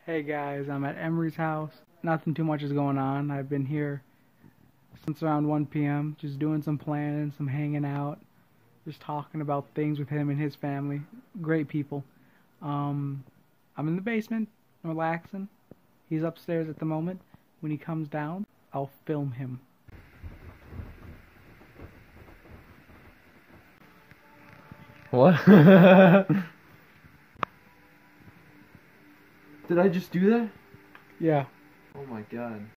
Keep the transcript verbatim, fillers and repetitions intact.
Hey guys, I'm at Emery's house. Nothing too much is going on. I've been here since around one p m just doing some planning, some hanging out, just talking about things with him and his family. Great people. Um, I'm in the basement, relaxing. He's upstairs at the moment. When he comes down, I'll film him. What? Did I just do that? Yeah. Oh my god.